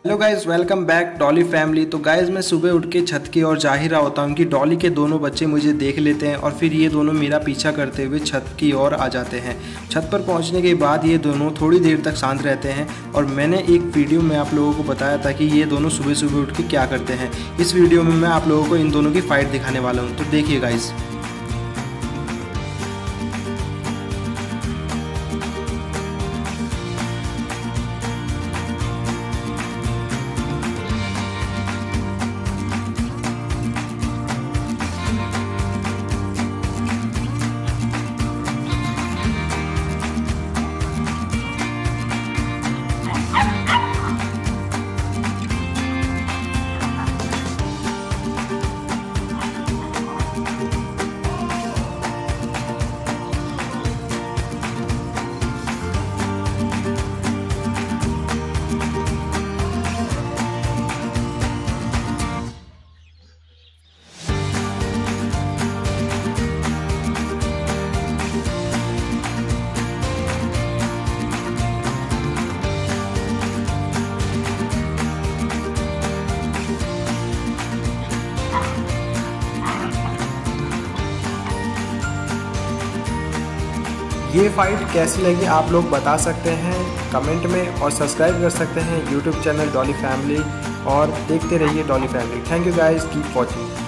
Hello guys, welcome back Dolly family. तो guys मैं सुबह उठ के छत की ओर जा ही रहा होता हूँ कि डॉली के दोनों बच्चे मुझे देख लेते हैं और फिर ये दोनों मेरा पीछा करते हुए छत की ओर आ जाते हैं। छत पर पहुँचने के बाद ये दोनों थोड़ी देर तक शांत रहते हैं और मैंने एक वीडियो में आप लोगों को बताया था कि ये दोनों सुबह सुबह उठ के क्या करते हैं। इस वीडियो में मैं आप लोगों को इन दोनों की फ़ाइट दिखाने वाला हूँ, तो देखिए गाइज़। ये फाइट कैसी लगी आप लोग बता सकते हैं कमेंट में, और सब्सक्राइब कर सकते हैं यूट्यूब चैनल डॉली फैमिली, और देखते रहिए Dolly family. Thank you guys, keep watching.